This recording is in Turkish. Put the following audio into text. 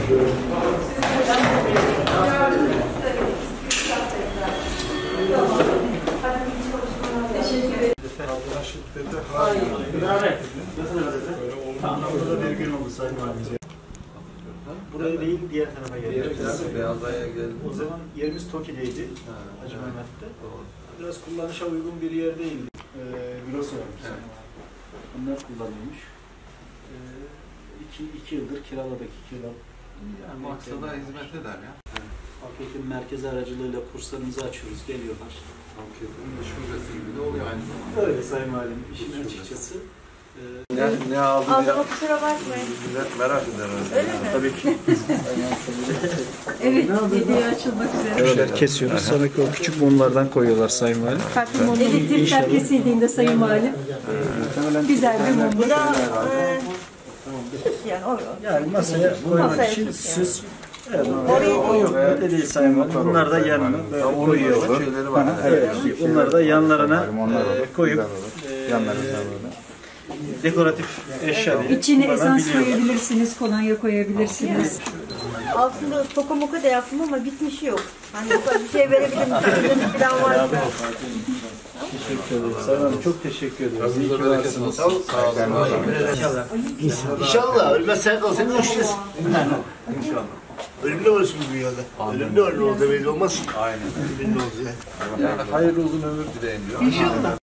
Bir gün oldu Sayın Valim. Buraya değil, diğer tarafa geldik. Beyaza'ya geldim. O zaman yerimiz Toki'deydi, Hacı Mehmet'te. Biraz kullanışa uygun bir yer değildi. Bürosu varmış. Bunlar kullanılmış. 2 yıldır kiraladık, 2 yıl. Yani maksada hizmet eder ya. Afiyet'in merkezi aracılığıyla kurslarımızı açıyoruz, geliyorlar. Afiyet'in şubesi gibi de oluyor aynı zamanda. Öyle Sayın Valim, işin açıkçası. Ne aldın ya? Aldığıma kusura bakmayın. Merak eder herhalde. Öyle mi? Tabii ki. Evet, video açılmak üzere. Evet, kesiyoruz. Sonraki o küçük mumlardan koyuyorlar Sayın Valim. Elektrikler kesildiğinde Sayın Valim. Güzel bir mum. Bu da Yani masaya koymak için süs. Evet, o yok. Öyle değil Sayın Valim. Bunlar da yanına koyuyorlar. Şeyleri var. Evet, bunları da yanlarına koyup dekoratif eşya diye. İçine esans koyabilirsiniz, kolonya koyabilirsiniz. Altında toka moka da yaptım ama bitmişi yok. Hani bir şey verebilirim. Falan var mı? Teşekkür ederim. Sayın Hanım çok teşekkür ederiz. İyi ki varsınız. Sağ olun. İnşallah ölmez sen kalsın görüşeceğiz. İnşallah. Ölümlü olsun bu dünyada. Ölümlü olsa belli olmaz. Aynen. Ölümlü olsa. Yani hayırlı uzun ömür dileyin diyor. İnşallah.